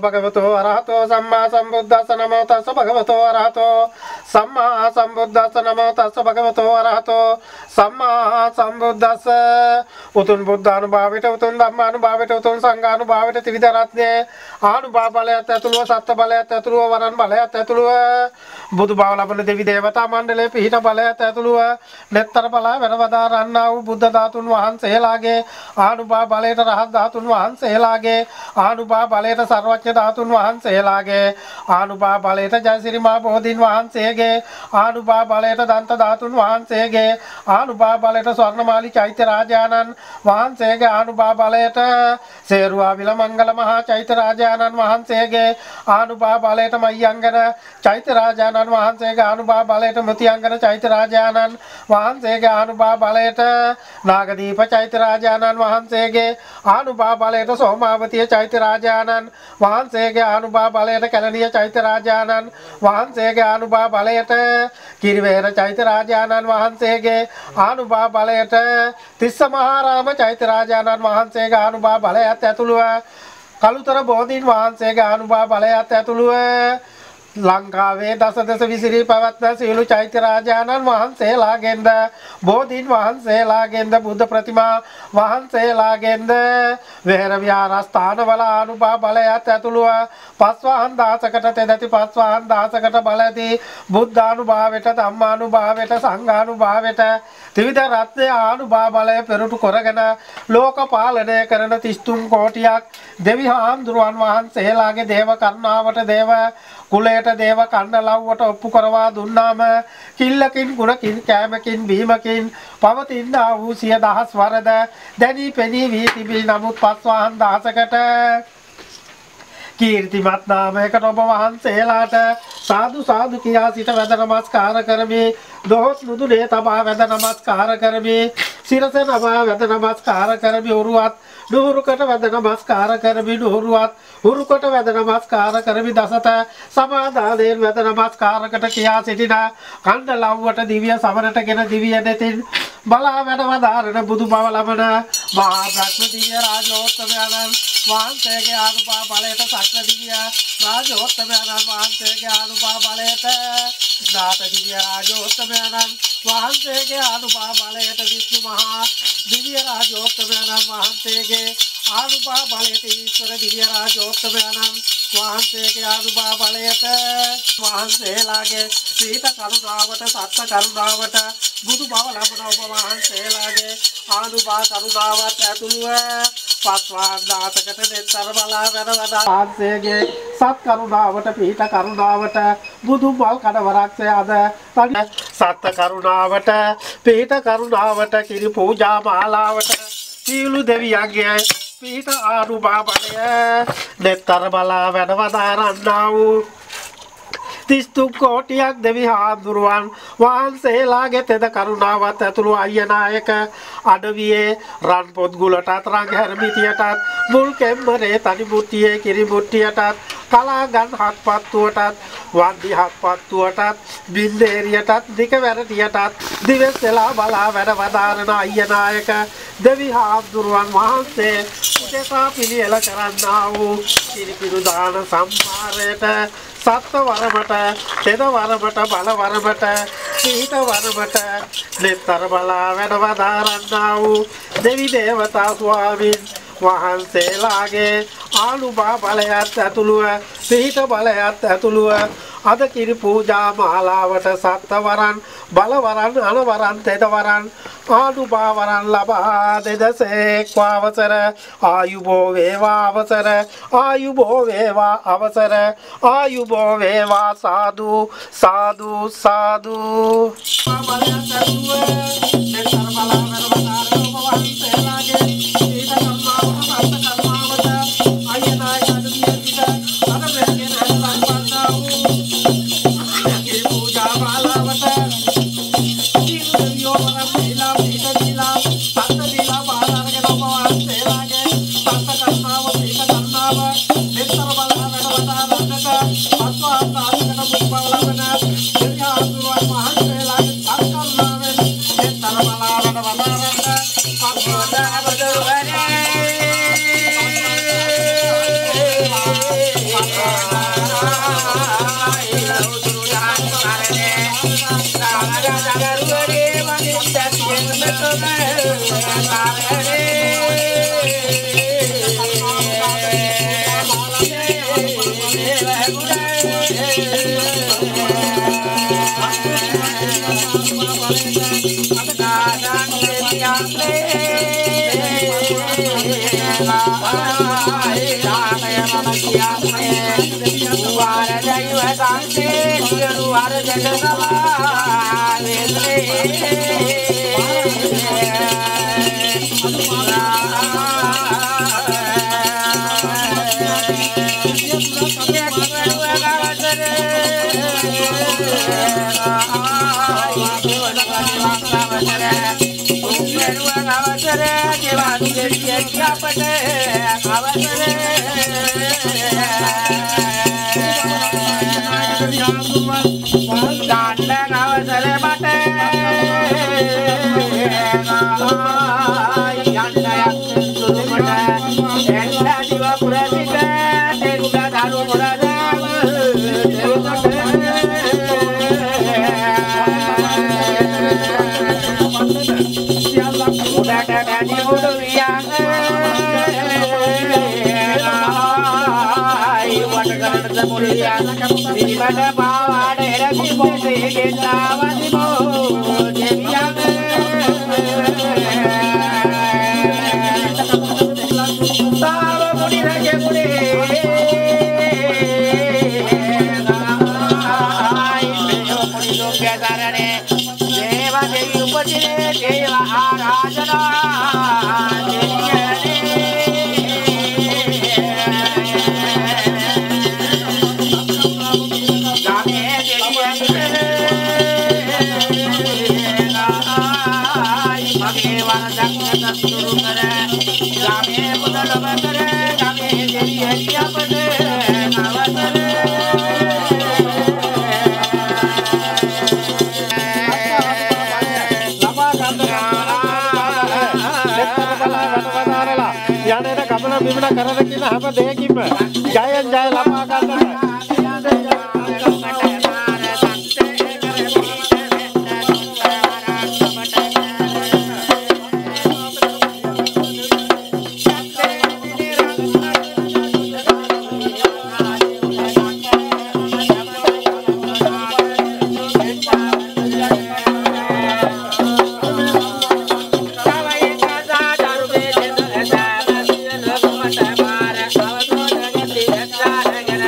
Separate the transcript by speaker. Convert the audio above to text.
Speaker 1: භගවතෝ අරහතෝ සම්මා සම්බුද්දස්ස නමෝ තස්ස භගවතෝ අරහතෝ සම්මා සම්බුද්දස්ස නමෝ තස්ස භගවතෝ අරහතෝ සම්මා සම්බුද්දස්ස උතුම් බුද්ධානුභාවයට උතුම් ධම්මානුභාවයට උතුම් සංඝානුභාවයට ත්‍රිවිධ රත්නයේ ආනුභාව බලයත් ඇතුළුව සත්ත්ව බලයත් ඇතුළුව වරන් බලයත් ඇතුළුව බුදු බව ලබන දෙවි දේවතා මණ්ඩලයේ පිහිට බලයත් ඇතුළුව නෙත්තර බල වෙනවදාරන්නා වූ බුද්ධ ධාතුන් වහන්සේලාගේ ආනුභාව බලයට රහත් ධාතුන් වහන්සේලාගේ ආනුභාව බලයට සර්වඥ ධාතුන් වහන්සේලාගේ ආනුභාව බලයට ජයසිරි මහ බෝධීන් වහන්සේගේ ආනුභාව බලයට දන්ත ධාතුන් වහන්සේගේ ආනුභාව බලයට ස්වර්ණමාලි චෛත්‍ය රාජානන් වහන්සේගේ ආනුභාව බලයට සේරුවා විල මංගල මහා චෛත්‍ය රාජානන් වහන්සේගේ ආනුභාව බලයට මයංගන චෛත්‍ය රාජානන් වහන්සේගේ ආනුභාව බලයට මුතියංගන චෛත්‍ය රාජානන් වහන්සේගේ ආනුභාව බලයට නාගදීප චෛත්‍ය රාජානන් වහන්සේගේ ආනුභාව බලයට සෝමාවතිය චෛත්‍ය රාජානන් වහන්සේගේ ආනුභාව බලයට කැලණිය චෛත්‍ය රාජානන් වහන්සේගේ ආනුභාව බලයට කිරිවේර චෛත්‍ය රාජානන් වහන්සේගේ ආනුභාව බලයට තිස්ස මහාරාම චෛත්‍ය රාජානන් වහන්සේගේ ආනුභාව බලයත් ඇතුළුව කලුතර බෝධීන් වහන්සේගේ ආනුභාව බලයත් ඇතුළුව ලංකාවේ දසදස විසිරී පවත්න සියලු චෛත්‍ය රාජානන් වහන්සේලාගෙන්ද බෝධීන් වහන්සේලාගෙන්ද බුද්ධ ප්‍රතිමා වහන්සේලාගෙන්ද වෙහෙර විහාරස්ථානවල ආනුභාව බලයත් ඇතුළුව පස්වහන් දාසකට තෙදති පස්වහන් දාසකට බලදී බුද්ධානුභාවයට ධම්මානුභාවයට සංඝානුභාවයට ත්‍රිවිධ රත්නයේ ආනුභාව බලය පෙරටු කරගෙන ලෝක පාලනය කරන 33 කෝටියක් දෙවි හාමුදුරුවන් වහන්සේලාගේ දේව කරුණාවට දේව කුලයට දේව කණ්ඩලව්වට ඔප්පු කරවා දුන්නාම කිල්ලකින් ගුණකින් කෑමකින් බීමකින් පවතිනා වූ 10000 වරද දැනී පෙනී වී තිබී නමුත් පස්වහන් දාසකට කීර්තිමත් නාමයකට ඔබ වහන්සේලාට සාදු සාදු කියා සිට වැඳ නමස්කාර කරමි දොහොත් නුදුනේ තබා වැඳ නමස්කාර කරමි සිරස නමා වැඳ නමස්කාර කරමි උරුවත් නුහුරුකට වැඳ නමස්කාර කරමි නුහුරුවත් උරුකට වැඳ නමස්කාර කරමි දසත සමාදානයෙන් වැඳ නමස්කාරකට කියා සිටින කණ්ඩලව්වට දිව්‍ය සමරටගෙන දිව්‍ය දෙතින් බලා වැඩවදාරන බුදු බව ලබන මහා බ්‍රහ්ම දිව්‍ය රාජෝත්තමයන්න් වහන්සේගේ ආනුභාව බලයට සක්‍ර දිව්‍ය රාජෝත්තමයන්න් වහන්සේගේ ආනුභාව බලයට නාත දිව්‍ය රාජෝත්තමයන්න් වහන්සේගේ ආනුභාව බලයට විష్ණු මහා දිව්‍ය රාජෝත්තමයන්න් වහන්සේගේ ආනුභාව බලයට ඊශ්වර දිව්‍ය රාජෝත්තමයන්න් වහන්සේගේ ආනුභාව බලයට වහන්සේලාගේ සීත කරුණාවට සත්‍ය කරුණාවට බුදු බව ලබන ඔබ වහන්සේලාගේ ආනුභාව කරුණාවත් ඇතුළුව පස්වහන් දාසකට දෙතර බලා වෙනවදා වහන්සේගේ සත් කරුණාවට පිහිට කරුණාවට බුදු බව කඩවරක්සේ අද සත්‍ය කරුණාවට පිහිට කරුණාවට කිරි පූජා මාලාවට සීලු දෙවියන්ගේ පිහිට ආනුභාව බලය දෙතර බලා වෙනවදාරන්නා වූ 33 කෝටියක් දෙවි හාමුදුරුවන් වහන්සේලාගේ තෙද කරුණාවත් ඇතුළු අයියනායක අඩවියේ රන් පොත් ගුලටත් රංග හැරමිටියටත් මුල් කෙම්බරේ තනි මුට්ටියේ කිරි මුට්ටියටත් කලාගන් හත්පත්තුවටත් වන්දි හත්පත්තුවටත් බින්දේරියටත් දික වැරටියටත් දිවස් වෙලා බලා වැඩ වදාරන අයියනායක දෙවි හාමුදුරුවන් වහන්සේ උදෙසා පිළියෙල කරන්නා වූ කිරිපිරු දාන සම්මාරයට සත්ව වරමට තෙද වරමට බල වරමට සීත වරමට නෙත්තර බලා වැඩවදාරන්නා වූ දෙවි දේවතා ස්වාමීන් වහන්සේලාගේ ආනුභාව බලයත් ඇතුළුව සීත බලයත් ඇතුළුව අද කිරි පූජා මාලාවට සත්වරන් බලවරන් අනවරන් තෙදවරන් ආනුභාවරන් ලබා දෙදසේක් අවසර ආයුබෝ වේවා අවසර ආයුබෝ වේවා අවසර ආයුබෝ වේවා සාදු සාදු සාදු
Speaker 2: Terima kasih. Thank you.